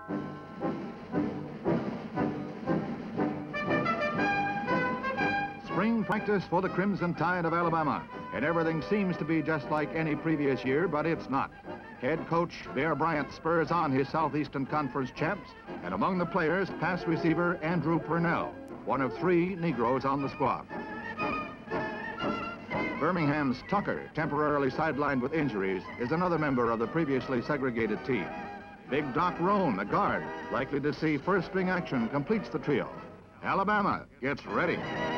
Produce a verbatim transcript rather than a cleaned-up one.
Spring practice for the Crimson Tide of Alabama, and everything seems to be just like any previous year, but it's not. Head coach Bear Bryant spurs on his Southeastern Conference champs, and among the players, pass receiver Andrew Pernell, one of three Negroes on the squad. Birmingham's Tucker, temporarily sidelined with injuries, is another member of the previously segregated team. Big Doc Roan, the guard, likely to see first-string action, completes the trio. Alabama gets ready.